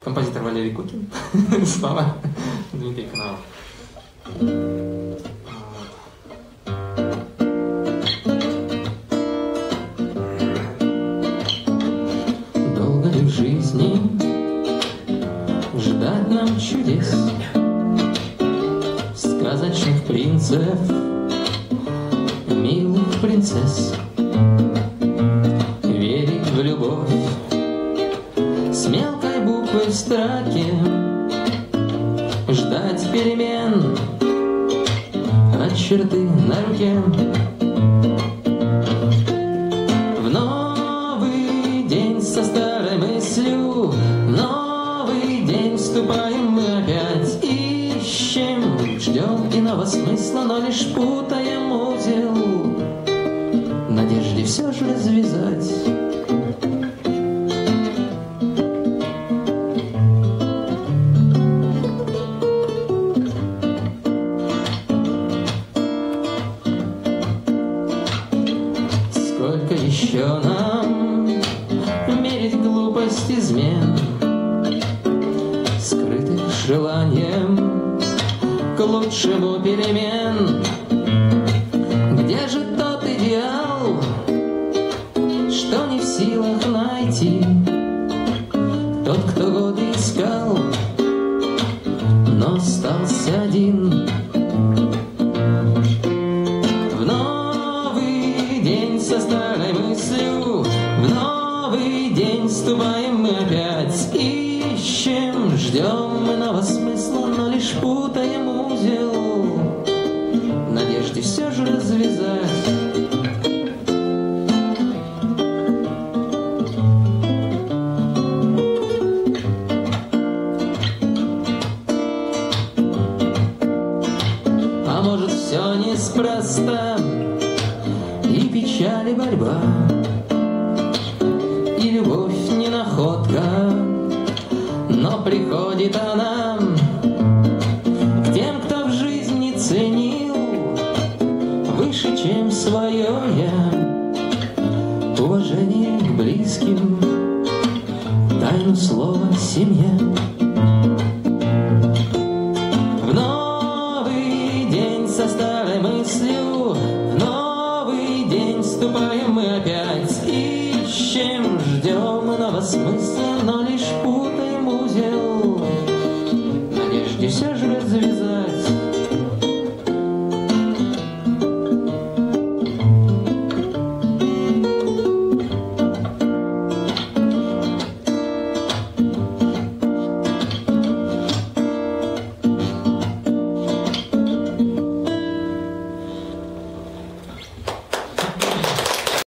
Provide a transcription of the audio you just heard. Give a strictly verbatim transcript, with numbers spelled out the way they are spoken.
Композитор Валерий Кукин, слова Дмитрий Каналов. Долго ли в жизни ждать нам чудес, сказочных принцев, милых принцесс, верить в любовь с мелкой буквы в строке, ждать перемен от черты на руке. В новый день со старой мыслью, в новый день вступаем мы опять, ищем, ждем иного смысла, но лишь путаем узел, в надежде все же развязать. Сколько еще нам мерить глупость измен, скрытых желанием к лучшему перемен? Где же тот идеал, что не в силах найти тот, кто годы искал, но остался один? Со старой мыслью в новый день вступаем мы опять, ищем, ждем иного смысла, но лишь путаем узел, в надежде все же развязать. А может, все неспроста, и печаль, и борьба, и любовь не находка, но приходит она к тем, кто в жизни ценил выше, чем свое я, уважение к близким, тайну слова семье. В новый день со старой мыслью, в новый день вступаем мы опять, ищем, ждем иного смысла, но лишь путаем узел, в надежде все же